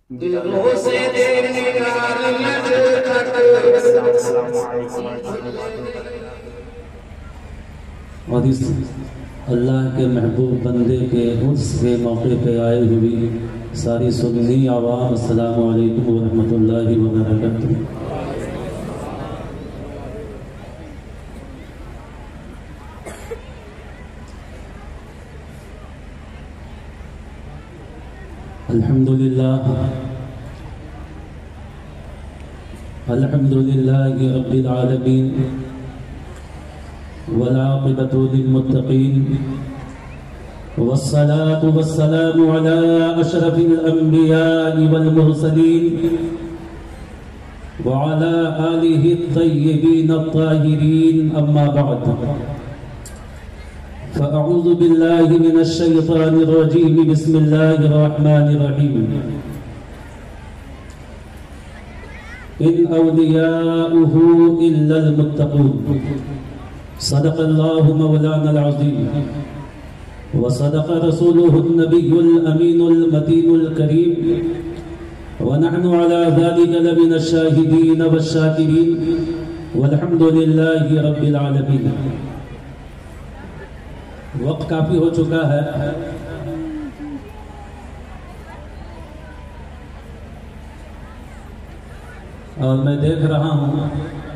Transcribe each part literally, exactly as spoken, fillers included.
دلوں سے نگار لٹ کٹ اور اس اللہ کے محبوب بندے کے عرس کے موقع پہ آئے ہوئی ساری سنی عوام، السلام علیکم ورحمۃ اللہ وبرکاتہ۔ الحمد للہ الحمد للہ رب العالمین والعاقبۃ للمتقین والصلاة والسلام على أشرف الأنبياء والمرسلين وعلى آله الطيبين الطاهرين، أما بعد فأعوذ بالله من الشيطان الرجيم، بسم الله الرحمن الرحيم. إن أولياؤه إلا المتقون. صدق الله مولانا العظيم وصدق رسوله النبي الأمين المتين الكريم، ونحن على ذلك لمن الشاهدين والشاكرين، والحمد لله رب العالمين. وقت کافی ہو چکا ہے، اور میں دیکھ رہا ہوں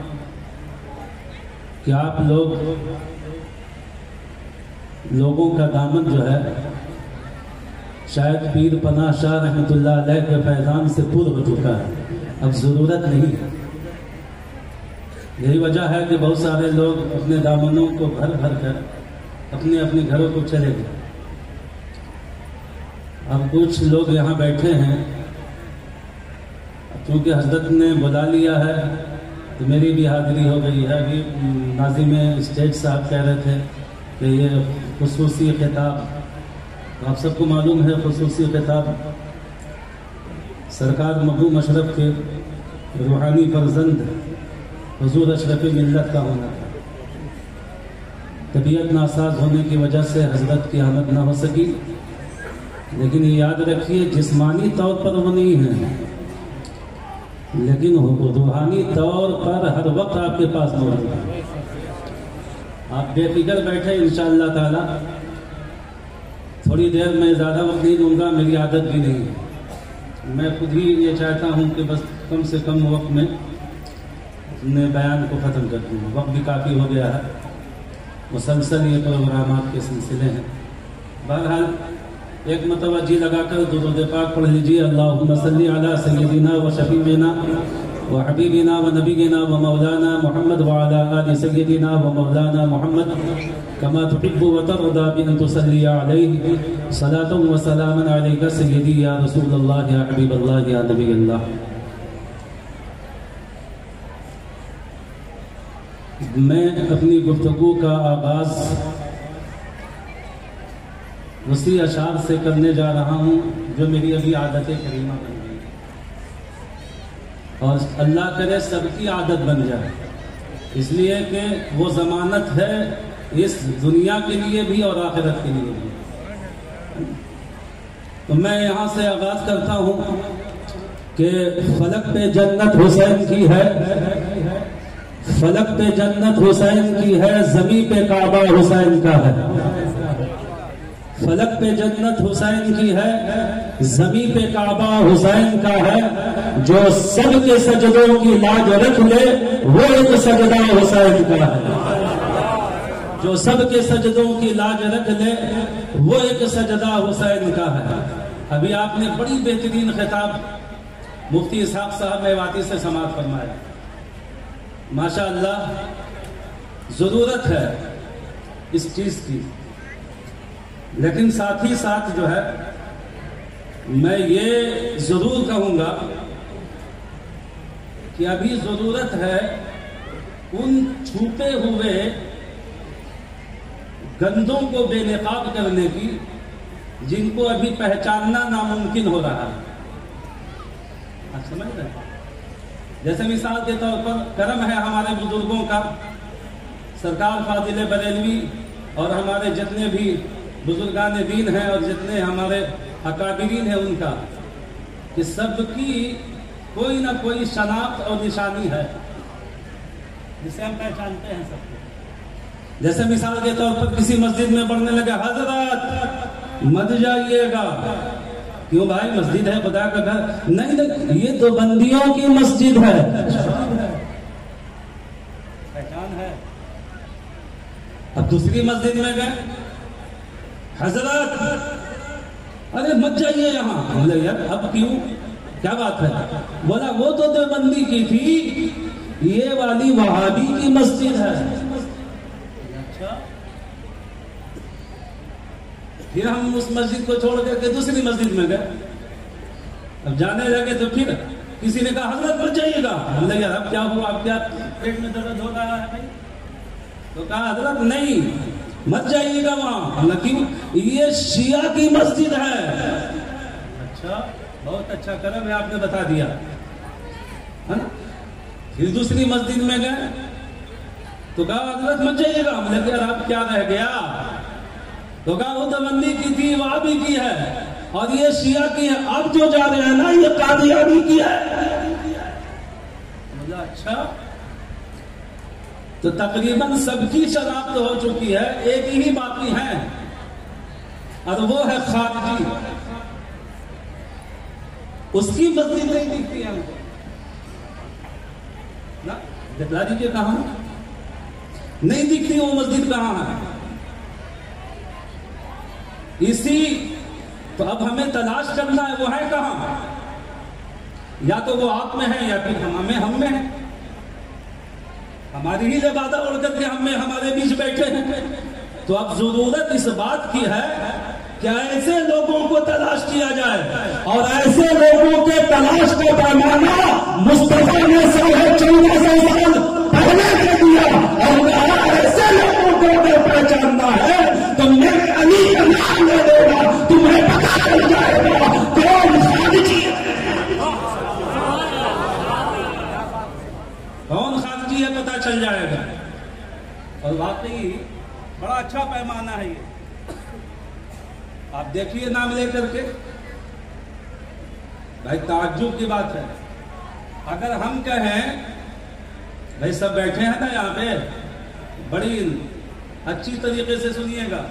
کہ آپ لوگ لوگوں کا دامن جو ہے شاید پیر پناہ شاہ رحمۃ اللہ علیہ کے فیضان سے پر ہو چکا ہے، اب ضرورت نہیں. یہی وجہ ہے کہ بہت سارے لوگ اپنے دامنوں کو بھر بھر کر اپنے اپنے گھروں کو چلے گئے. اب کچھ لوگ یہاں بیٹھے ہیں، کیونکہ حضرت نے بلا لیا ہے تو میری بھی حاضری ہو گئی ہے. ابھی ناظم اسٹیج صاحب کہہ رہے تھے کہ یہ خصوصی خطاب، آپ سب کو معلوم ہے خصوصی خطاب سرکار مبعوث اشرف کے روحانی فرزند حضور اشرف ملت کا ہونا تھا. طبیعت ناساز ہونے کی وجہ سے حضرت کی آمد نہ ہو سکی، لیکن یہ یاد رکھیے جسمانی طور پر وہ نہیں ہے، لیکن روحانی طور پر ہر وقت آپ کے پاس موجود ہے. آپ بے فکر بیٹھے انشاءاللہ تعالی. تھوڑی دیر میں زیادہ وقت نہیں دوں گا، میری عادت بھی نہیں ہے. میں خود ہی یہ چاہتا ہوں کہ بس کم سے کم وقت میں اپنے بیان کو ختم کر دوں. وقت بھی کافی ہو گیا ہے، مسلسل یہ پروگرامات کے سلسلے ہیں. بہرحال ایک متوجہ لگا کر درود پاک پڑھ لیجیے. اللہم صلی علی سیدنا و شفیعنا و حبیبنا و نبینا و مولانا محمد وعلی آل سیدنا و مولانا محمد کما تحب و ترضى بأن تصلی علیہ صلاة و سلام علیک سیدی یا رسول اللہ یا حبیب اللہ یا نبی اللہ. میں اپنی گفتگو کا آغاز وسیع اشعار سے کرنے جا رہا ہوں جو میری ابھی عادت کریمہ بن گئی، اور اللہ کرے سب کی عادت بن جائے، اس لیے کہ وہ ضمانت ہے اس دنیا کے لیے بھی اور آخرت کے لیے بھی. تو میں یہاں سے آغاز کرتا ہوں کہ فلک پہ جنت حسین کی ہے، فلک پہ جنت حسین کی ہے، زمین پہ کعبہ حسین کا ہے. فلک پہ جنت حسین کی ہے، زمین پہ کعبہ حسین کا ہے. جو سب کے سجدوں کی لاج رکھ لے وہ ایک سجدہ حسین کا ہے. جو سب کے سجدوں کی لاج رکھ لے وہ ایک سجدہ حسین کا ہے. ابھی آپ نے بڑی بہترین خطاب مفتی اسحاق صاحب میواتی سے سماعت فرمایا. ماشاءاللہ ضرورت ہے اس چیز کی، لیکن ساتھ ہی ساتھ جو ہے میں یہ ضرور کہوں گا کہ ابھی ضرورت ہے ان چھپے ہوئے گندوں کو بے نقاب کرنے کی جن کو ابھی پہچاننا ناممکن ہو رہا ہے. آپ سمجھ رہے ہیں؟ جیسے مثال کے طور پر کرم ہے ہمارے بزرگوں کا، سرکار فاضل بریلوی اور ہمارے جتنے بھی بزرگان دین ہیں اور جتنے ہمارے اکابرین ہیں ان کا، کہ سب کی کوئی نہ کوئی شناخت اور نشانی ہے جسے ہم پہچانتے ہیں سب کو. جیسے مثال کے طور پر کسی مسجد میں پڑھنے لگا حضرات مت جائیے گا. کیوں بھائی مسجد ہے خدا کا گھر؟ نہیں نہیں یہ تو بندیوں کی مسجد ہے. پہچان ہے. اب دوسری مسجد میں گئے حضرات ارے مت جائیے یہاں. بولے یار اب کیوں کیا بات ہے؟ بولا وہ تو دیوبندی کی تھی یہ والی وہابی کی مسجد ہے. پھر ہم اس مسجد کو چھوڑ کر کے دوسری مسجد میں گئے. اب جانے لگے تو پھر کسی نے کہا حضرت مت جائیے گا. ہم نے یار اب کیا ہوا؟ اب کیا پیٹ میں درد ہو رہا ہے بھائی؟ تو کہا حضرت نہیں مت جائیے گا وہاں. لیکن یہ شیعہ کی مسجد ہے. اچھا بہت اچھا کرم ہے آپ نے بتا دیا. پھر دوسری مسجد میں گئے تو کہا حضرت مت جائیے گا. ہم نے کہا یار اب کیا رہ گیا؟ تو کہا وہ دیوبندی کی تھی وہاں بھی کی ہے اور یہ شیعہ کی ہے. اب جو جا رہے ہیں نا یہ قادیانی کی ہے. اچھا تو تقریباً سب کی شناخت ہو چکی ہے. ایک ہی باقی ہے اور وہ ہے خارجی. اس کی مسجد نہیں دکھتی ہے ہم کو. بتلا دیجیے کہاں نہیں دکھتی وہ مسجد کہاں ہے. اسی تو اب ہمیں تلاش کرنا ہے وہ ہے کہاں. یا تو وہ آپ میں ہے یا پھر ہمیں ہم میں ہے. ہماری ہی لبادہ اڑ کر کے ہم میں ہمارے بیچ بیٹھے ہیں. تو اب ضرورت اس بات کی ہے کہ ایسے لوگوں کو تلاش کیا جائے اور ایسے لوگوں کے تلاش کا پیمانہ مصطفیٰ نے ساڑھے چودہ سو سال پہلے دے دیا. اور ایسے لوگوں کو اگر پہچاننا ہے تو میرے علی کا نام لے دے گا تمہیں پتا چل جائے گا کون خارجی ہے کون خارجی ہے پتا چل جائے گا. اور واقعی بڑا اچھا پیمانہ ہے یہ. آپ دیکھیے نام لے کر کے بھائی تعجب کی بات ہے. اگر ہم کہیں بھائی سب بیٹھے ہیں نا یہاں پہ بڑی اچھی طریقے سے سنیے گا.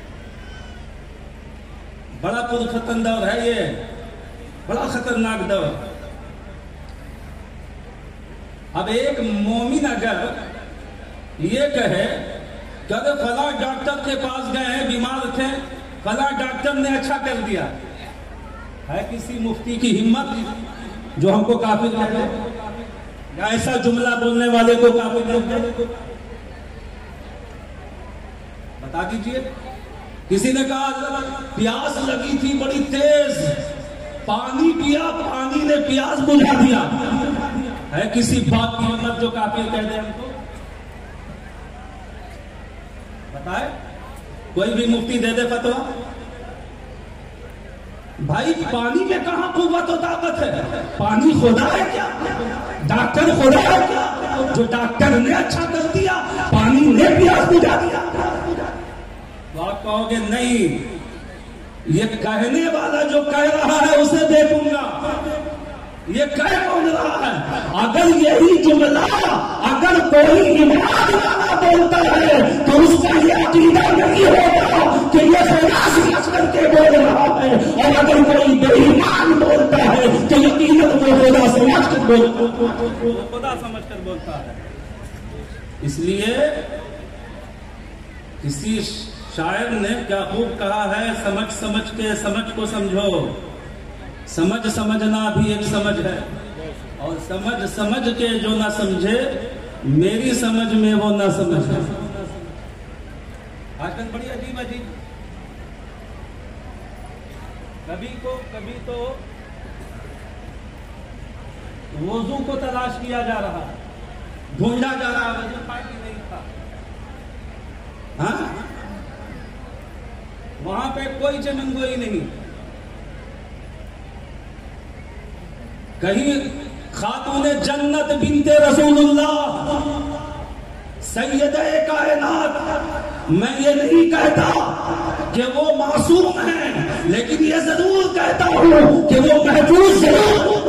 بڑا پرفتن دور ہے یہ. بڑا خطرناک دور. اب ایک مومن اگر یہ کہے کہ اگر فلاں ڈاکٹر کے پاس گئے ہیں بیمار تھے فلاں ڈاکٹر نے اچھا کر دیا. ہے کسی مفتی کی ہمت جو ہم کو کافر کہتے ہیں یا ایسا جملہ بولنے والے کو کافر کہتے ہیں؟ بتا دیجئے. کسی نے کہا پیاس لگی تھی بڑی تیز پانی پیا پانی نے پیاس بجھا دیا. ہے کسی بات کی ہمت جو کافر کہہ دے ہم کو؟ بتائے کوئی بھی مفتی دے دے فتوا. بھائی پانی میں کہاں قوت و طاقت ہے؟ پانی خدا ہے کیا؟ ڈاکٹر خدا ہے کیا جو ڈاکٹر نے اچھا کر دیا پانی نے پیاس بجھا دیا؟ تو آپ کہو گے نہیں یہ کہنے والا جو کہہ رہا ہے اسے دیکھوں گا. یہ کہہ کون رہا ہے؟ اگر یہی جملہ اگر کوئی ایمان والا بولتا ہے تو اس کا یہ عقیدہ نہیں ہوگا کہ یہ خدا سمجھ کر کے بول رہا ہے. اور اگر کوئی بے ایمان بولتا ہے تو یقیناً وہ خدا سمجھ کر خدا سمجھ کر بولتا ہے. اس لیے کسی شاعر نے کیا خوب کہا ہے سمجھ سمجھ کے سمجھ کو سمجھو. سمجھ سمجھنا بھی ایک سمجھ ہے اور سمجھ سمجھ کے جو نہ سمجھے میری سمجھ میں وہ نہ سمجھ ہے. آج کل بڑی عجیب عجیب کبھی کو کبھی تو وضو کو تلاش کیا جا رہا ڈھونڈا جا رہا وضو پاکی نہیں تھا. ہاں وہاں پہ کوئی چمن گوئی نہیں. کہیں خاتون جنت بنت رسول اللہ سیدہ کائنات میں یہ نہیں کہتا کہ وہ معصوم ہیں لیکن یہ ضرور کہتا ہوں کہ وہ محفوظ ضرور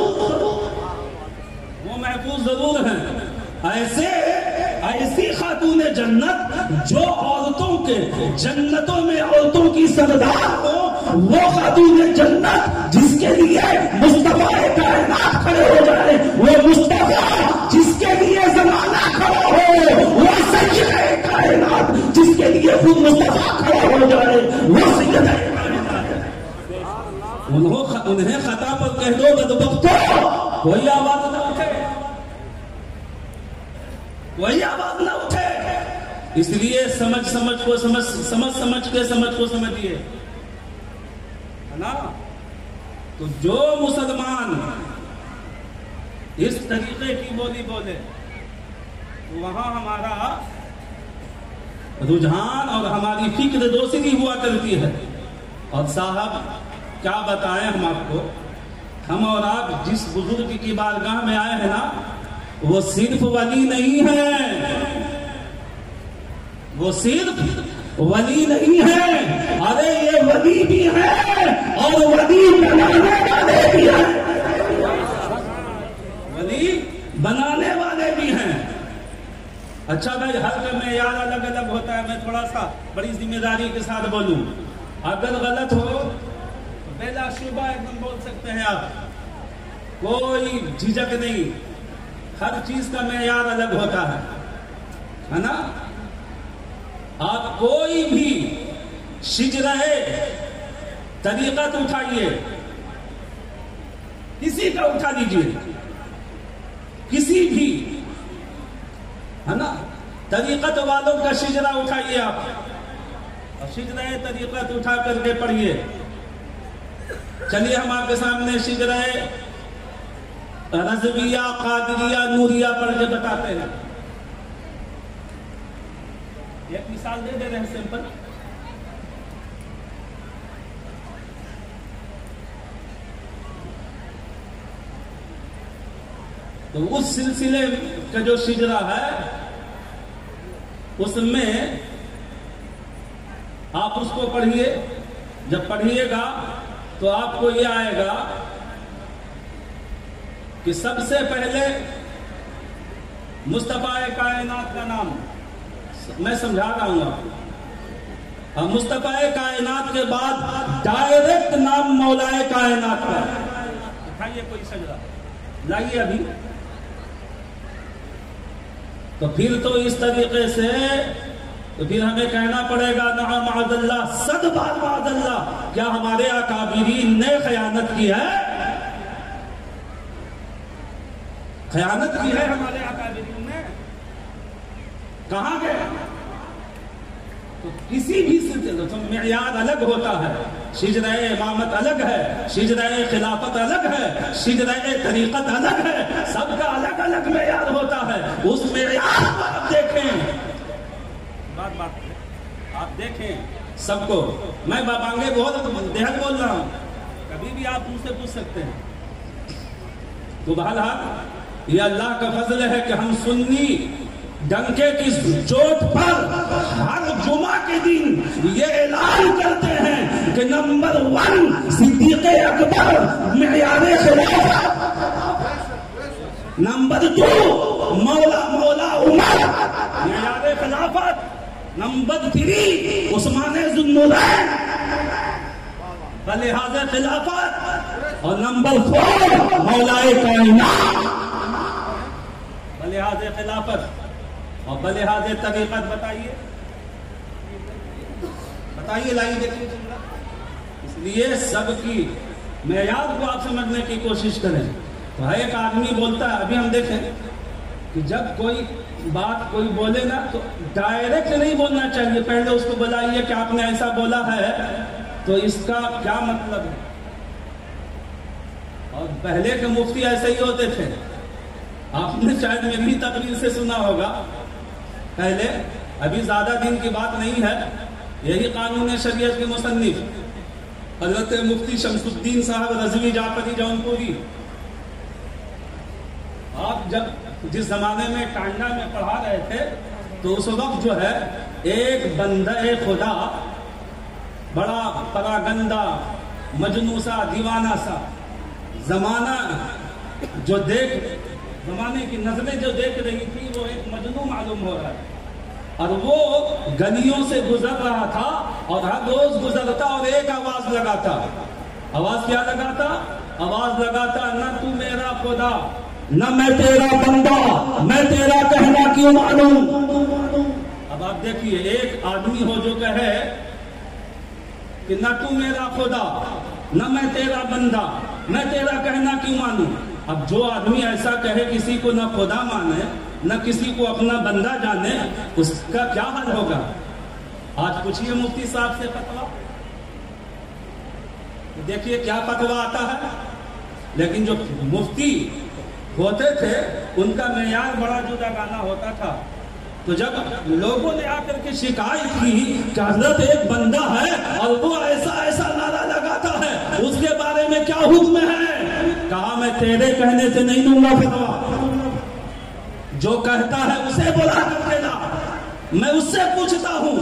وہ محفوظ ضرور ہیں. ایسے ایسی خاتون جنت جو عورتوں کے جنتوں میں عورتوں کی سردار ہو، وہ خاتون جنت جس کے لیے مصطفیٰ کائنات کھڑے ہو جائے، وہ مصطفیٰ جس کے لیے زمانہ کھڑا ہو، وہ سید کائنات جس کے لیے خود مصطفیٰ کھڑا ہو جائے، وہ سید انہیں خطا پر کہہ دو بدبختو، کوئی آواز نہ اٹھے، کوئی آواز نہ اٹھے. اس لیے سمجھ سمجھ کو سمجھ سمجھ سمجھ کے سمجھ کو سمجھیے نا. تو جو مسلمان اس طریقے کی بولی بولے تو وہاں ہمارا رجحان اور ہماری فکر دوسری ہوا کرتی ہے. اور صاحب کیا بتائیں ہم آپ کو، ہم اور آپ جس بزرگ کی بارگاہ میں آئے ہیں نا، وہ صرف ولی نہیں ہے، وہ صرف ولی نہیں ہے، ارے یہ ولی بھی ہے اور ولی بنانے والے بھی ہیں، ولی بنانے والے بھی ہیں. اچھا بھائی، ہر کا معیار الگ الگ ہوتا ہے. میں تھوڑا سا بڑی ذمہ داری کے ساتھ بولوں، اگر غلط ہو بلا شبہ ایک دم بول سکتے ہیں آپ، کوئی جھجک نہیں. ہر چیز کا معیار الگ ہوتا ہے ہے نا. آپ کوئی بھی شجرہ طریقت اٹھائیے، کسی کا اٹھا لیجیے، کسی بھی ہے نا طریقت والوں کا شجرہ اٹھائیے آپ، اور شجرہ طریقت اٹھا کر کے پڑھیے. چلیے ہم آپ کے سامنے شجرہ رضویہ، قادریہ، نوریہ پڑھ کے بتاتے ہیں. ایک مثال دے دے رہے ہیں سمپل. تو اس سلسلے کا جو شجرہ ہے اس میں آپ اس کو پڑھیے. جب پڑھیے گا تو آپ کو یہ آئے گا کہ سب سے پہلے مصطفیٰ کائنات کا نام میں سمجھا رہا ہوں آپ کو، اور مصطفیٰ کائنات کے بعد ڈائریکٹ نام مولا کائنات کا. اٹھائیے کوئی سجدہ لائیے ابھی. تو پھر تو اس طریقے سے تو پھر ہمیں کہنا پڑے گا نعم معاذ اللہ، صد بار معاذ اللہ، کیا ہمارے اکابرین نے خیانت کی ہے؟ خیانت کی ہے ہمارے اکابرین نے؟ کہاں گئے؟ تو کسی بھی سلسلے تو معیار الگ ہوتا ہے. شجرہ امامت الگ ہے، شجرہ خلافت الگ ہے، شجرہ طریقت الگ ہے، سب کا الگ الگ معیار ہوتا ہے. اس معیار کو آپ دیکھیں، بات بات آپ دیکھیں سب کو. میں بابانگے بہت دیہت بول رہا ہوں، کبھی بھی آپ مجھ سے پوچھ سکتے ہیں. تو بہرحال یہ اللہ کا فضل ہے کہ ہم سنی ڈنکے کی چوٹ پر ہر جمعہ کے دن یہ اعلان کرتے ہیں کہ نمبر ون صدیق اکبر معیار خلافت، نمبر دو مولا مولا عمر معیار خلافت، نمبر تھری عثمان ذو النورین بلحاظ خلافت، اور نمبر فور مولا کائنات بلحاظ خلافت اور بلحاظ طریقت. بتائیے بتائیے لائیے دیکھیے. اس لیے سب کی معیار کو آپ سمجھنے کی کوشش کریں. تو ایک آدمی بولتا ہے، ابھی ہم دیکھیں کہ جب کوئی بات کوئی بولے نا تو ڈائریکٹ نہیں بولنا چاہیے، پہلے اس کو بتائیے کہ آپ نے ایسا بولا ہے تو اس کا کیا مطلب ہے. اور پہلے کے مفتی ایسے ہی ہوتے تھے، آپ نے شاید میری تقریر سے سنا ہوگا پہلے، ابھی زیادہ دن کی بات نہیں ہے. یہی قانون شریعت کے مصنف حضرت مفتی شمس الدین صاحب رضوی جعفری جونپوری، آپ جب جس زمانے میں ٹانڈا میں پڑھا رہے تھے تو اس وقت جو ہے ایک بندہ خدا بڑا پراگندہ مجنوں سا دیوانہ سا زمانہ جو دیکھ زمانے کی نظریں جو دیکھ رہی تھی وہ ایک مجنوں معلوم ہو رہا ہے، اور وہ گلیوں سے گزر رہا تھا اور ہر روز گزرتا اور ایک آواز لگاتا. آواز کیا لگاتا؟ آواز لگاتا نہ تو میرا خدا نہ میں تیرا بندہ، میں تیرا کہنا کیوں مانوں. اب آپ دیکھیے ایک آدمی ہو جو کہے کہ نہ تو میرا خدا نہ میں تیرا بندہ، میں تیرا کہنا کیوں مانوں. اب جو آدمی ایسا کہے کسی کو نہ خدا مانے نہ کسی کو اپنا بندہ جانے، اس کا کیا حل ہوگا؟ آج پوچھیے مفتی صاحب سے فتویٰ، دیکھیے کیا فتویٰ آتا ہے. لیکن جو مفتی ہوتے تھے ان کا معیار بڑا جدا گانا ہوتا تھا. تو جب لوگوں نے آ کر کے شکایت کی کہ حضرت ایک بندہ ہے اور وہ ایسا ایسا نعرہ لگاتا ہے، اس کے بارے میں کیا حکم ہے؟ کہا میں تیرے کہنے سے نہیں دوں گا فتویٰ، جو کہتا ہے اسے بلا کر کے لا، میں اس سے پوچھتا ہوں.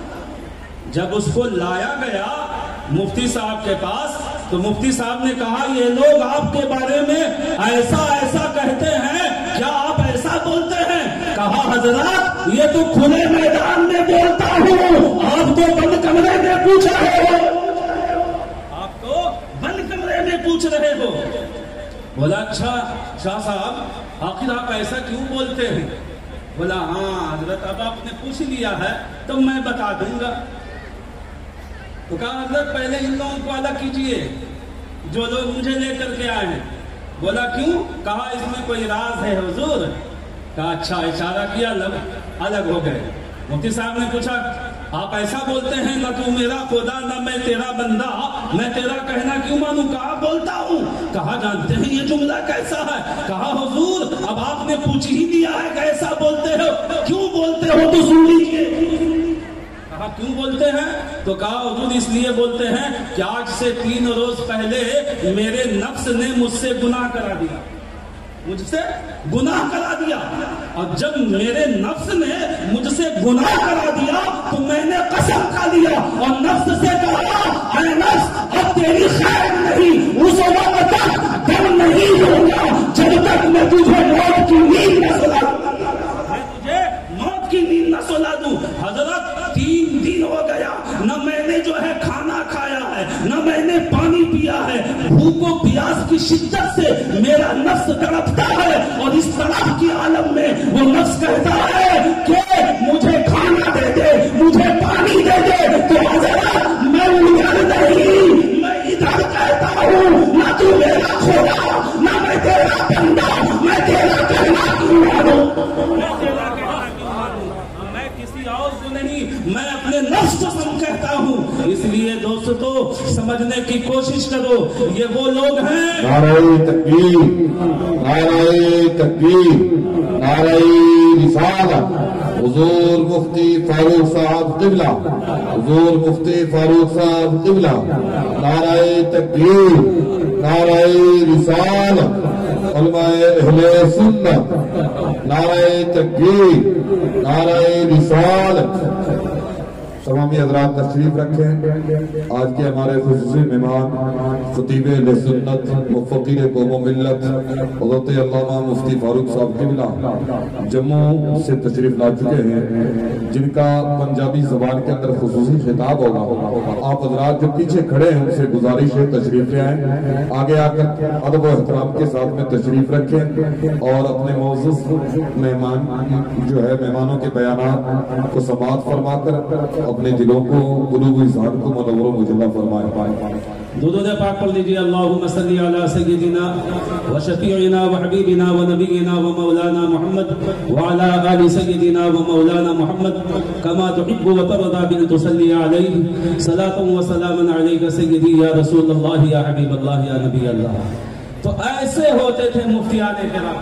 جب اس کو لایا گیا مفتی صاحب کے پاس تو مفتی صاحب نے کہا یہ لوگ آپ کے بارے میں ایسا ایسا کہتے ہیں، کیا آپ ایسا بولتے ہیں؟ کہا حضرات یہ تو کھلے میدان میں بولتا ہوں، آپ تو بند کمرے میں پوچھ رہے ہو، آپ تو بند کمرے میں پوچھ رہے ہو. بولا اچھا شاہ صاحب آخر آپ ایسا کیوں بولتے ہیں؟ بولا ہاں حضرت اب آپ نے پوچھ لیا ہے تو میں بتا دوں گا. تو کہا حضرت پہلے ان لوگوں کو الگ کیجئے جو لوگ مجھے لے کر کے آئے ہیں. بولا کیوں؟ کہا اس میں کوئی راز ہے حضور. کہا اچھا، اشارہ کیا الگ الگ ہو گئے. مفتی صاحب نے پوچھا آپ ایسا بولتے ہیں نہ تو میرا خدا نہ میں تیرا بندہ، میں تیرا کہنا کیوں مانوں؟ کہا بولتا ہوں. کہا جانتے ہیں یہ جملہ کیسا ہے؟ کہا حضور اب آپ نے پوچھ ہی دیا ہے کیسا بولتے ہو، کیوں بولتے ہو تو سن لیجیے. کہا کیوں بولتے ہیں؟ تو کہا حضور اس لیے بولتے ہیں کہ آج سے تین روز پہلے میرے نفس نے مجھ سے گناہ کرا دیا، مجھ سے گناہ کرا دیا، اور جب میرے نفس نے مجھ سے گناہ کرا دیا تو میں نے قسم کھا لیا اور نفس سے کہا اے نفس اب تیری خیر نہیں، اس وقت تک دم نہیں دوں گا جب تک میں تجھے موت کی نیند نہ سلا دوں، میں تجھے موت کی نیند نہ سلا دوں. حضرت تین دن ہو گیا نہ میں نے جو ہے کھانا کھایا ہے نہ میں نے پانی پیا ہے، بھوک و پیاس کی شدت سے میرا نفس تڑپتا ہے، اور اس طرح کی عالم میں وہ نفس کہتا ہے کہ مجھے کھانا دے دے، مجھے پانی دے دے. تو حضرت میں ادھر نہیں، میں ادھر کہتا ہوں نہ تو میرا خدا نہ میں تیرا بندہ، میں تیرا کہنا کیوں مانوں، میں تیرا کہنا کیوں مانوں، میں کسی اور کو نہیں، میں اپنے نفس کو سم کہتا ہوں. اس لیے دوستو سمجھنے کی کوشش کرو، یہ وہ لوگ ہیں. نعرہ تکبیر، نعرہ تکبیر، نعرہ رسالت. حضور مفتی فاروق صاحب قبلہ، حضور مفتی فاروق صاحب قبلہ. نعرہ تکبیر، نعرہ رسالت. علماء اہل سنت، نعرہ تکبیر، نعرہ رسالت. تمامی حضرات تشریف رکھیں. آج کے ہمارے خصوصی مہمان خطیب اہل سنت فقیر قوم و ملت حضرت علامہ مفتی فاروق صاحب قبلہ جموں سے تشریف لا چکے ہیں، جن کا پنجابی زبان کے اندر خصوصی خطاب ہوگا. آپ حضرات جو پیچھے کھڑے ہیں ان سے گزارش ہے تشریف لے آئیں، آگے آ کر ادب و احترام کے ساتھ میں تشریف رکھیں اور اپنے معزز مہمان جو ہے مہمانوں کے بیانات کو سماعت فرما کر اپنے دلوں کو قلوب و اذہان کو منور و مجلہ فرمائے. درود پاک پڑھ لیجیے. اللہم صلی علی سیدنا و شفیعنا و حبیبنا و نبینا و مولانا محمد وعلی آل سیدنا و مولانا محمد کما تحب و ترضى بن تصلی علیہ صلاة و سلام علیک سیدی یا رسول اللہ یا حبیب اللہ یا نبی اللہ. تو ایسے ہوتے تھے مفتیان کرام،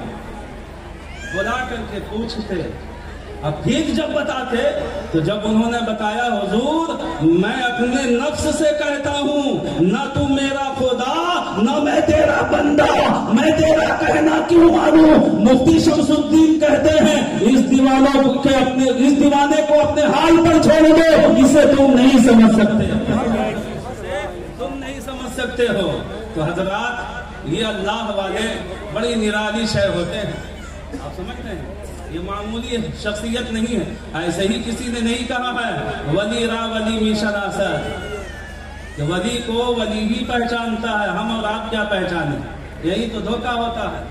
بلا کر کے پوچھتے. اب ٹھیک جب بتاتے تو جب انہوں نے بتایا حضور میں اپنے نفس سے کہتا ہوں نہ تو میرا خدا نہ میں تیرا بندہ، میں تیرا کہنا کیوں مانوں. مفتی شمس الدین کہتے ہیں اس دیوانوں کے اپنے اس دیوانے کو اپنے حال پر چھوڑ دو، اسے تم نہیں سمجھ سکتے، تم نہیں سمجھ سمجھتے ہو تو حضرات یہ اللہ والے بڑی نرالی شے ہوتے ہیں. آپ سمجھتے ہیں یہ معمولی شخصیت نہیں ہے. ایسے ہی کسی نے نہیں کہا ہے ولی را ولی می شناسد کہ ولی کو ولی ہی پہچانتا ہے، ہم اور آپ کیا پہچانے. یہی تو دھوکہ ہوتا ہے،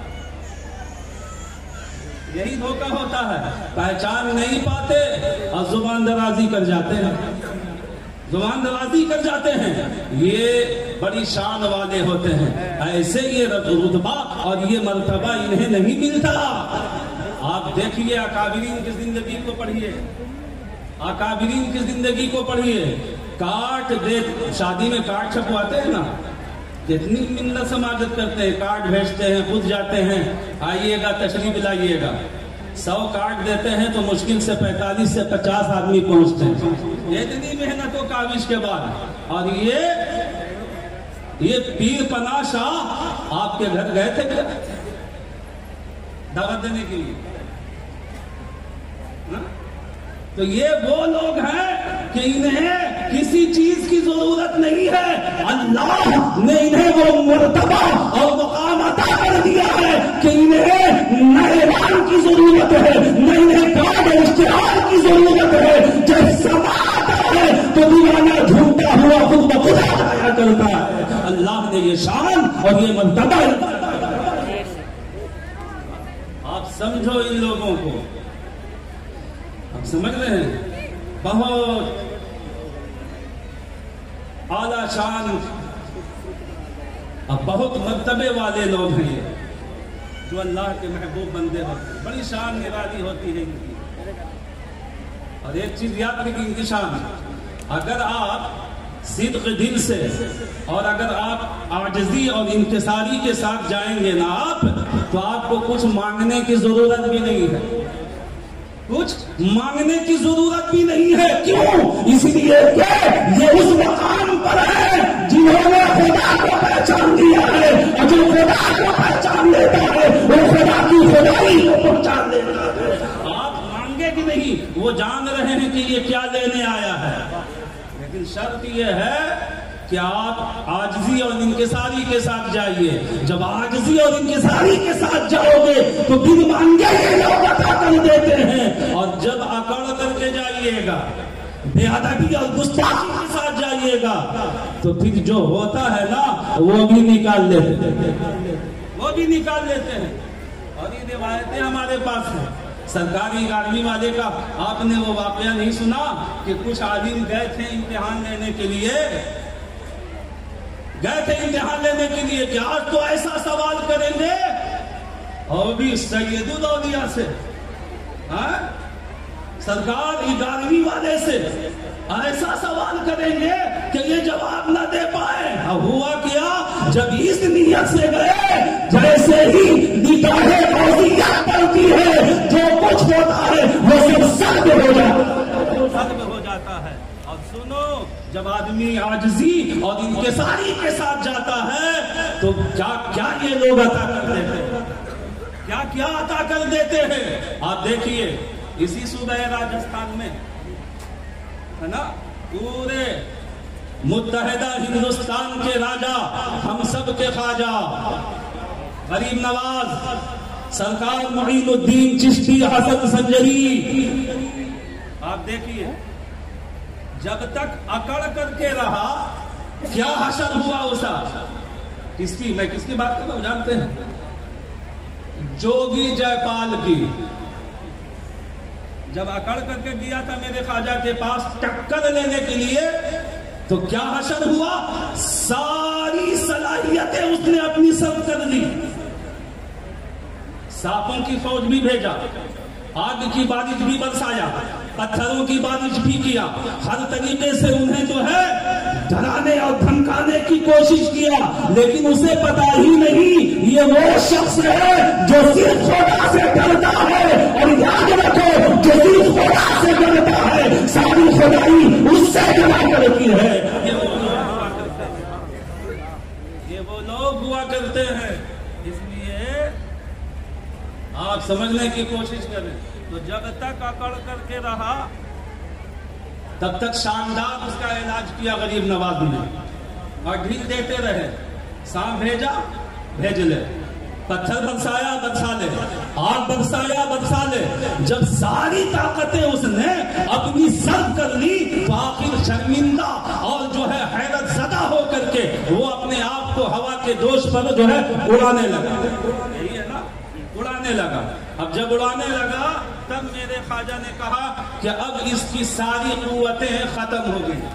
یہی دھوکہ ہوتا ہے. پہچان نہیں پاتے اور زبان درازی کر جاتے ہیں، زبان درازی کر جاتے ہیں. یہ بڑی شان والے ہوتے ہیں. ایسے یہ رتبہ اور یہ مرتبہ انہیں نہیں ملتا. آپ دیکھیے اکابرین کی زندگی کو پڑھیے، اکابرین کی زندگی کو پڑھیے. کارڈ دے شادی میں کارڈ چھپواتے ہیں نا، کتنی منت سماجت کرتے ہیں، کارڈ بھیجتے ہیں، خود جاتے ہیں آئیے گا تشریف لائیے گا. سو کارڈ دیتے ہیں تو مشکل سے پینتالیس سے پچاس آدمی پہنچتے ہیں اتنی محنت و کاوش کے بعد. اور یہ یہ پیر پناہ شاہ آپ کے گھر گئے تھے کیا دعوت دینے کے لیے؟ تو یہ وہ لوگ ہیں کہ انہیں کسی چیز کی ضرورت نہیں ہے. اللہ نے انہیں وہ مرتبہ اور مقام عطا کر دیا ہے کہ انہیں نہ اعلان کی ضرورت ہے، نہ انہیں کارڈ اشتہار کی ضرورت ہے. جب سما آتا ہے تو دیوانہ جھوٹا ہوا خود بخود آیا کرتا ہے. اللہ نے یہ شان اور یہ مرتبہ. آپ سمجھو ان لوگوں کو، آپ سمجھ رہے ہیں بہت اعلیٰ شان اور بہت مرتبے والے لوگ ہیں یہ جو اللہ کے محبوب بندے ہوتے ہیں. بڑی شان نرالی ہوتی ہے ان کی. اور ایک چیز یاد رکھیں ان کی شان، اگر آپ صدق دل سے اور اگر آپ عاجزی اور انکساری کے ساتھ جائیں گے نا آپ، تو آپ کو کچھ مانگنے کی ضرورت بھی نہیں ہے، کچھ مانگنے کی ضرورت بھی نہیں ہے. کیوں؟ اس لیے کہ یہ اس مقام پر ہے جنہوں نے خدا کو پہچان دیا ہے، اور جو خدا کو پہچان لیتا ہے وہ خدا کی خدائی کو پہچان لیتا ہے. آپ مانگے کہ نہیں، وہ جان رہے ہیں کہ یہ کیا لینے آیا ہے. لیکن شرط یہ ہے کہ آپ عاجزی اور انکساری کے ساتھ جائیے. جب عاجزی اور انکساری کے ساتھ جاؤ گے تو بن مانگے یہ لوگ عطا کر دیتے ہیں. اور جب اکڑ کر کے جائیے گا، بے ادبی اور گستاخی کے ساتھ جائیے گا، تو پھر جو ہوتا ہے نا وہ بھی نکال لیتے ہیں، وہ بھی نکال لیتے ہیں. اور یہ روایتیں ہمارے پاس ہیں. سرکاری گاڑی والے کا آپ نے وہ واقعہ نہیں سنا کہ کچھ عالم گئے تھے امتحان لینے کے لیے، گئے تھے امتحان لینے کے لیے کہ آج تو ایسا سوال کریں گے، اور بھی سید الاولیاء سے، سرکار گاڑی والے سے ایسا سوال کریں گے کہ یہ جواب نہ دے پائے. ہوا کیا؟ جب اس نیت سے گئے جیسے ہی نکاح اولیاء پڑتی ہے جو کچھ ہوتا ہے وہ سب سلب ہو جاتا ہے، سلب ہو جاتا ہے. اور سنو، جب آدمی عاجزی اور انکساری کے ساتھ جاتا ہے تو کیا کیا یہ لوگ عطا کر دیتے ہیں، کیا کیا عطا کر دیتے ہیں. آپ دیکھیے اسی صوبہ راجستھان میں ہے نا، پورے متحدہ ہندوستان کے راجا، ہم سب کے خواجہ غریب نواز سرکار معین الدین چشتی حسن سنجری، آپ دیکھیے جب تک اکڑ کر کے رہا کیا حشر ہوا اسا. کس کی میں کس کی بات کر رہا ہوں جانتے ہیں؟ جوگی جے پال کی. جب اکڑ کر کے گیا تھا میرے خواجہ کے پاس ٹکر لینے کے لیے تو کیا حشر ہوا؟ ساری صلاحیتیں اس نے اپنی سب کر دی. سانپوں کی فوج بھی بھیجا، آگ کی بارش بھی برسایا، پتھروں کی بارش بھی کیا، ہر طریقے سے انہیں جو ہے ڈرانے اور دھمکانے کی کوشش کیا. لیکن اسے پتا ہی نہیں یہ وہ شخص ہے جو صرف خدا سے ڈرتا ہے. اور یاد رکھو جو صرف خدا سے ڈرتا ہے ساری خدائی اس سے ڈرا کرتی ہے. یہ وہ لوگ ہوا کرتے ہیں. اس لیے آپ سمجھنے کی کوشش کریں. تو جب تک اکڑ کر کے رہا تب تک شاندار اس کا علاج کیا غریب نواز نے. اور ڈھیل دیتے رہے. سانپ بھیجا بھیج لے, پتھر برسایا برسا لے, آگ برسایا برسا لے. جب ساری طاقتیں اس نے اپنی سرد کر لی تو آخر شرمندہ اور جو ہے حیرت زدہ ہو کر کے وہ اپنے آپ کو ہوا کے دوش پر جو ہے اڑانے لگا. یہی ہے نا, اڑانے لگا. اب جب اڑانے لگا تب میرے خواجہ نے کہا کہ اب اس کی ساری قوتیں ختم ہو گئی,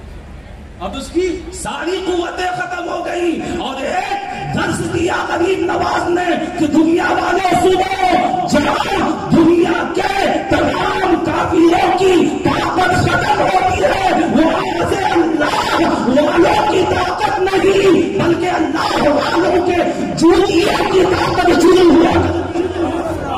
اب اس کی ساری قوتیں ختم ہو گئی. اور ایک درس دیا غریب نواز نے کہ دنیا والوں سنو, جہاں دنیا کے تمام کافروں کی طاقت ختم ہوتی ہے وہاں سے اللہ والوں کی طاقت نہیں بلکہ اللہ والوں کے جوتیوں کی طاقت شروع ہوا کرتی ہے.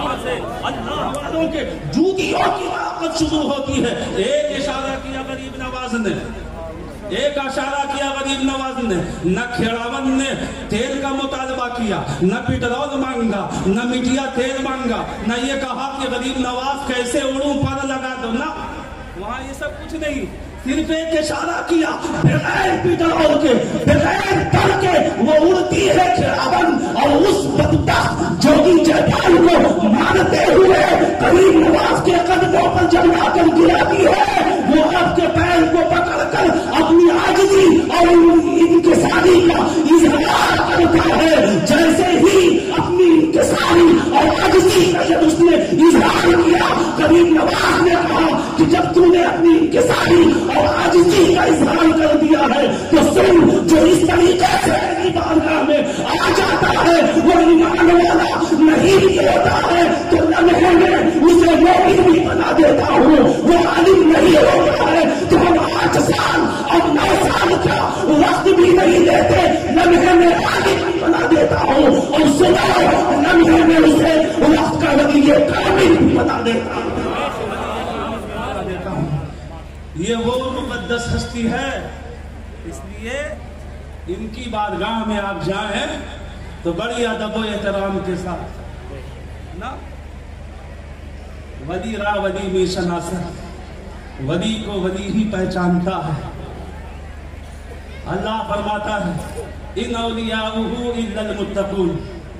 اللہ والوں کے جوتیوں کی طاقت شروع ہوتی ہے. ایک اشارہ کیا غریب نواز نے, ایک اشارہ کیا غریب نواز نے. نہ کھیڑاون نے تیل کا مطالبہ کیا, نہ پٹرول مانگا, نہ مٹیا تیل مانگا, نہ یہ کہا کہ غریب نواز کیسے اڑوں پر لگا دو. نہ, وہاں یہ سب کچھ نہیں, صرف ایک اشارہ کیا بغیر پٹرول کے بغیر تل کے وہ اڑتی ہے کھیڑاون. اور اس بدبخت جوگی جیپال کو مانتے ہوئے غریب نواز کے قدموں پر جب لا کر گراتی ہے وہ آپ کے پیر کو پکڑ کر اپنی عاجزی اور انکساری کا اظہار کرتا ہے. جیسے ہی اپنی انکساری اور عاجزی کا جب اس نے اظہار کیا غریب نواز نے کہا کہ جب تم نے اپنی انکساری اور عاجزی کا اظہار کر دیا ہے تو سن, جو اس طریقے سے میری بارگاہ میں آ جاتا ہے وہ ایمان والا نہیں بھی ہوتا ہے تو لمحے میں اسے مومن بھی بنا دیتا ہوں. وہ عالم نہیں ہوتا ہے تو ہم آٹھ سال اور نو سال کا وقت بھی نہیں دیتے, لمحے میں عالم بھی بنا دیتا ہوں. اور سنو, لمحے میں اسے وقت کا ولی کامل بھی بنا دیتا ہوں. یہ وہ مقدس ہستی ہے, اس لیے ان کی بارگاہ میں آپ جائیں تو بڑی ادب و احترام کے ساتھ نا. ولی را ولی میں شناسا, ولی کو ولی ہی پہچانتا ہے. اللہ فرماتا ہے ان اولیاءہ الا المتقون,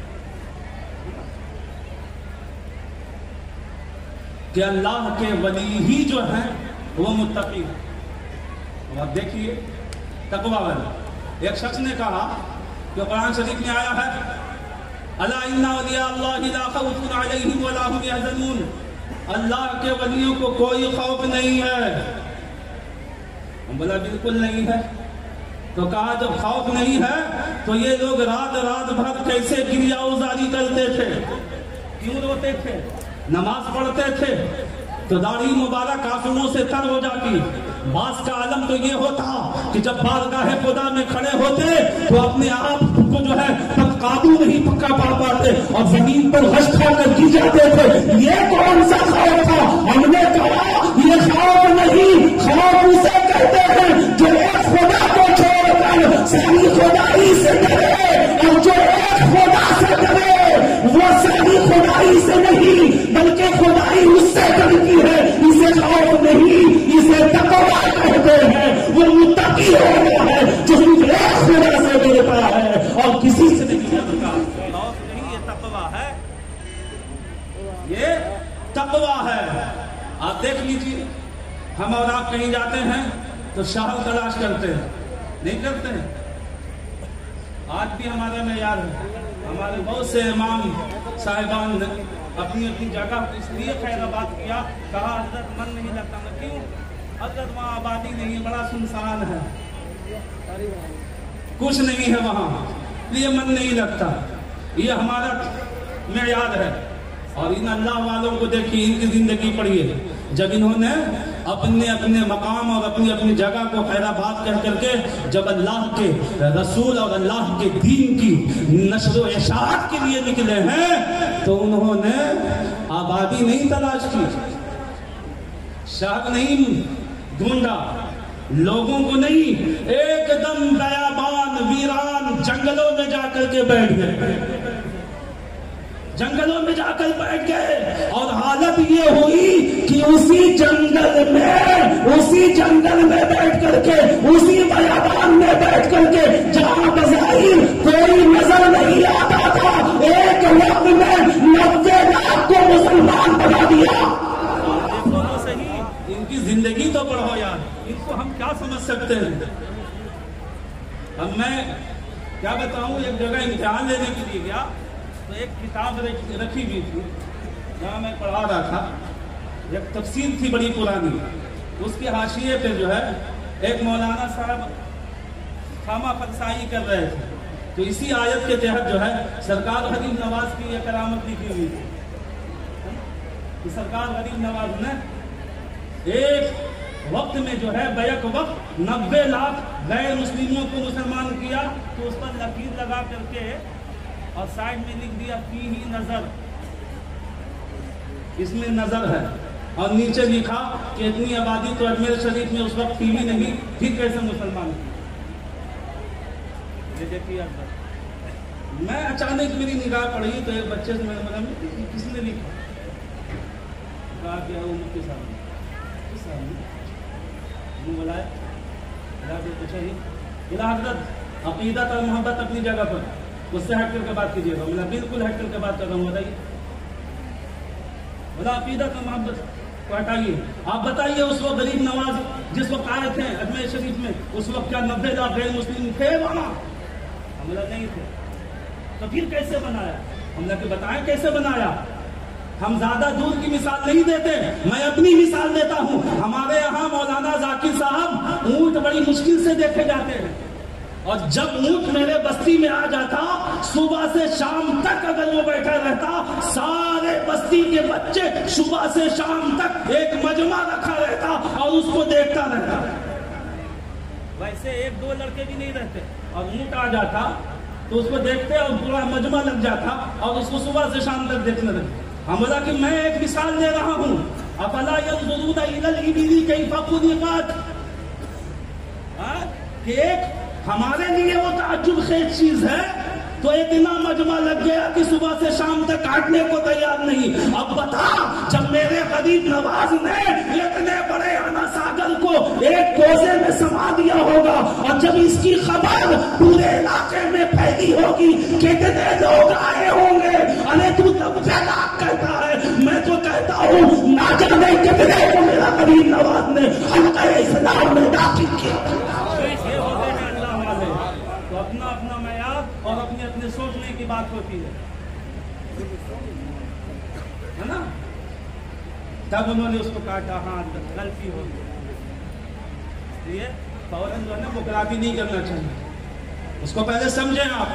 کہ اللہ کے ولی ہی جو ہیں وہ متقی. اب دیکھیے تقوی والا, ایک شخص نے کہا کہ قرآن شریف میں آیا ہے الا ان اولیاء اللہ لا خوف علیہم ولا هم يحزنون, اللہ کے ولیوں کو کوئی خوف نہیں ہے. ہم بولا بالکل نہیں ہے. تو کہا جب خوف نہیں ہے تو یہ لوگ رات رات بھر کیسے گریہ ازاری کرتے تھے, کیوں روتے تھے, نماز پڑھتے تھے تو داڑھی مبارک آنسوؤں سے تر ہو جاتی. بعض کا عالم تو یہ ہوتا کہ جب بارگاہ خدا میں کھڑے ہوتے تو اپنے آپ کو جو ہے قابو نہیں پکا پا پاتے اور زمین پر غش کھا کر گر جاتے تھے. یہ کون سا خوف تھا؟ ہم نے کہا یہ خوف نہیں, خوف اسے کہتے ہیں جو ایک خدا کو چھوڑ کر ساری خدائی سے ڈرے, اور جو ایک خدا سے ڈرے وہ ساری خدائی سے نہیں بلکہ خدائی اس سے ڈرتی ہے. اسے خوف نہیں, اسے تقویٰ کہتے ہیں. وہ متقی ہوتا ہے جو ایک خدا سے ڈرتا ہے اور کسی سے نہیں ڈرتا. خوف نہیں, یہ تقویٰ ہے, یہ تقویٰ ہے. آپ دیکھ لیجیے, ہم اور آپ کہیں جاتے ہیں تو شہر تلاش کرتے ہیں, نہیں کرتے ہیں. آج بھی ہمارا معیار ہے. ہمارے بہت سے امام صاحبان نے اپنی اپنی جگہ اس لیے خیر آباد کیا, کہا حضرت من نہیں لگتا. میں کیوں حضرت وہاں آبادی نہیں, بڑا سنسان ہے, کچھ نہیں ہے وہاں, یہ من نہیں لگتا. یہ ہمارا معیار ہے. اور ان اللہ والوں کو دیکھیے, ان کی زندگی پڑھیے. جب انہوں نے اپنے اپنے مقام اور اپنی اپنی جگہ کو خیر آباد کہہ کر کے جب اللہ کے رسول اور اللہ کے دین کی نشر و اشاعت کے لیے نکلے ہیں تو انہوں نے آبادی نہیں تلاش کی, شہر نہیں ڈھونڈا, لوگوں کو نہیں, ایک دم بیابان ویران جنگلوں میں جا کر کے بیٹھ گئے. جنگلوں میں جا کر بیٹھ گئے اور حالت یہ ہوئی کہ اسی جنگل میں اسی جنگل میں بیٹھ کر کے اسی بیابان میں بیٹھ کر کے جہاں بظاہر کوئی نظر نہیں آتا تھا ایک وقت میں نبے لاکھ کو مسلمان بنا دیا. ان کی زندگی تو پڑھو یار, ان کو ہم کیا سمجھ سکتے ہیں. اب میں کیا بتاؤں, ایک جگہ امتحان لینے کے لیے گیا تو ایک کتاب رکھی ہوئی تھی جہاں میں پڑھا رہا تھا, ایک تفسیر تھی بڑی پرانی, اس کے حاشیے پہ جو ہے ایک مولانا صاحب خامہ فرسائی کر رہے تھے, تو اسی آیت کے تحت جو ہے سرکار غریب نواز کی یہ کرامت لکھی ہوئی تھی کہ سرکار غریب نواز نے ایک وقت میں جو ہے بیک وقت نبے لاکھ غیر مسلموں کو مسلمان کیا, تو اس پر لکیر لگا کر کے اور سائڈ میں لکھ دیا فی ہی نظر, اس میں نظر ہے, اور نیچے لکھا کہ اتنی آبادی تو اجمیر شریف میں اس وقت تھی ہی نہیں, پھر کیسے مسلمان کی. دیکھیے میں اچانک میری نگاہ پڑی تو ایک بچے سے میں نے بولا کس نے لکھا, کہا کہ وہ مفتی صاحب نے. بلایا پوچھا ہی بلا حضرت عقیدت اور محبت اپنی جگہ پر, اس سے ہٹ کر کے بات کیجیے گا. میں بالکل ہٹ کر کے بات کر رہا ہوں, بتائیے بلا عقیدت اور محبت کو ہٹائیے. آپ بتائیے اس وقت غریب نواز جس وقت آئے تھے اجمیر شریف میں, اس وقت کیا نبے لاکھ غیر مسلم تھے وہاں؟ ہم لوگ نہیں تھے. تو پھر کیسے بنایا؟ ہم لوگ بتائیں کیسے بنایا. ہم زیادہ دور کی مثال نہیں دیتے, میں اپنی مثال دیتا ہوں. ہمارے یہاں مولانا ذاکر صاحب اونٹ بڑی مشکل سے دیکھے جاتے ہیں, اور جب اونٹ میرے بستی میں آ جاتا صبح سے شام تک اگر وہ بیٹھا رہتا, سارے بستی کے بچے صبح سے شام تک ایک مجمع رکھا رہتا اور اس کو دیکھتا رہتا. ویسے ایک دو لڑکے بھی نہیں رہتے, اور اونٹ آ جاتا تو اس کو دیکھتے اور پورا مجمع لگ جاتا اور اس کو صبح سے شام تک دیکھنے لگتے. ہم بولا کہ میں ایک مثال دے رہا ہوں, افلا ينظرون الى الابل كيف خلقت, کہ ایک ہمارے لیے وہ تعجب خیز چیز ہے تو اتنا مجمع لگ گیا کہ صبح سے شام تک کاٹنے کو تیار نہیں. اب بتا, جب میرے غریب نواز نے اتنے بڑے انا ساگر کو ایک کوزے میں سما دیا ہوگا, اور جب اس کی خبر پورے علاقے میں پھیلی ہوگی کتنے لوگ آئے ہوں گے. ارے تو نبے لاکھ کہتا ہے, میں تو کہتا ہوں نہ جانے کتنے کو میرا غریب نواز نے حلقہ اسلام میں داخل کیا. اپنا اپنا معیار اور اپنے اپنے سوچنے کی بات ہوتی ہے نا. تب انہوں نے اس کو کاٹا, ہاں غلطی ہو گئی. یہ فوراً جو ہے نا مقرابی نہیں کرنا چاہیے, اس کو پہلے سمجھیں آپ.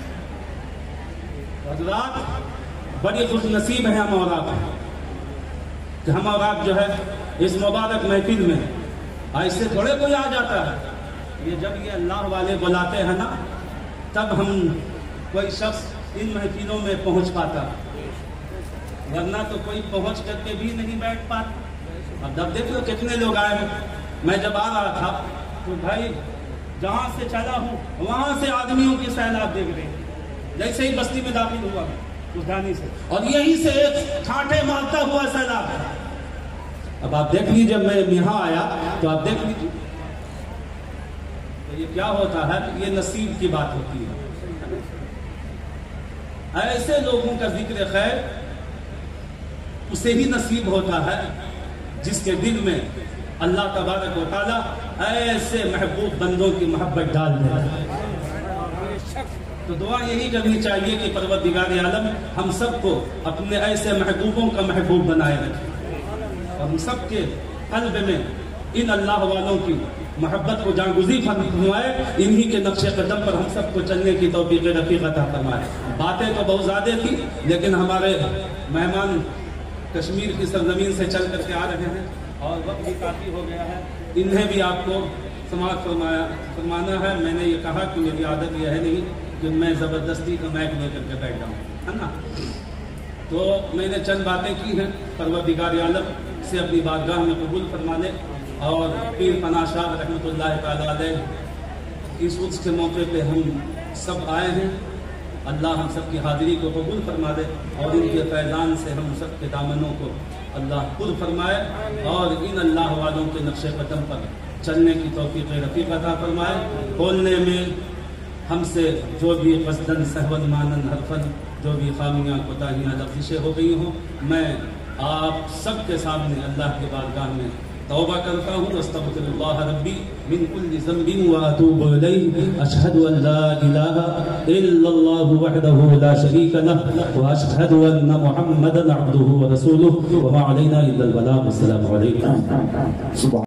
حضرات بڑی خوش نصیب ہیں ہم اور آپ کہ ہم اور آپ جو ہے اس مبارک محفل میں ایسے تھوڑے کوئی آ جاتا ہے. یہ جب یہ اللہ والے بلاتے ہیں نا تب ہم کوئی شخص ان محفلوں میں پہنچ پاتا, ورنہ تو کوئی پہنچ کر کے بھی نہیں بیٹھ پاتا. اب جب دیکھ لو کتنے لوگ آئے ہیں. میں جب آ رہا تھا تو بھائی جہاں سے چلا ہوں وہاں سے آدمیوں کی سیلاب دیکھ رہے ہیں, جیسے ہی بستی میں داخل ہوا اس دانی سے, اور یہیں سے ایک ٹھاٹھے مارتا ہوا سیلاب. اب آپ دیکھ لیجیے, جب میں یہاں آیا تو آپ دیکھ لیجیے یہ کیا ہوتا ہے. یہ نصیب کی بات ہوتی ہے. ایسے لوگوں کا ذکر خیر اسے ہی نصیب ہوتا ہے جس کے دل میں اللہ تبارک و تعالیٰ ایسے محبوب بندوں کی محبت ڈال دے. تو دعا یہی کرنی چاہیے کہ پروردگار عالم ہم سب کو اپنے ایسے محبوبوں کا محبوب بنائے رکھے, اور ہم سب کے قلب میں ان اللہ والوں کی محبت کو جاگزی فرمائے. انہی کے نقش قدم پر ہم سب کو چلنے کی توفیق رفیق عطا فرمائے. باتیں تو بہت زیادہ تھی, لیکن ہمارے مہمان کشمیر کی سرزمین سے چل کر کے آ رہے ہیں اور وقت بھی کافی ہو گیا ہے. انہیں بھی آپ کو سماعت فرمایا فرمانا ہے. میں نے یہ کہا کہ میری عادت یہ ہے نہیں کہ میں زبردستی کا مائک لے کر کے بیٹھ جاؤں, ہے نا. تو میں نے چند باتیں کی ہیں. پروردگار عالم سے اپنی بارگاہ میں قبول فرما لے, اور پیر پناہ شاہ رحمۃ اللہ تعالیٰ علیہ اس وقت کے موقع پہ ہم سب آئے ہیں, اللہ ہم سب کی حاضری کو قبول فرما دے اور ان کے فیضان سے ہم سب کے دامنوں کو اللہ خود فرمائے اور ان اللہ والوں کے نقش قدم پر چلنے کی توفیق رفیق عطا فرمائے. بولنے میں ہم سے جو بھی قصدن سہون مانن حرفن جو بھی خامیاں کوتاہیاں لغزشیں ہو گئی ہوں میں آپ سب کے سامنے اللہ کے بارگاہ میں توبہ کرتا ہوں. استغفر اللہ ربی من کل ذنب واتوب الیہ. اشہد ان لا الہ الا اللہ وحدہ لا شریک لہ واشہد ان محمدا عبدہ ورسولہ وما علینا الا البلاغ. السلام علیکم.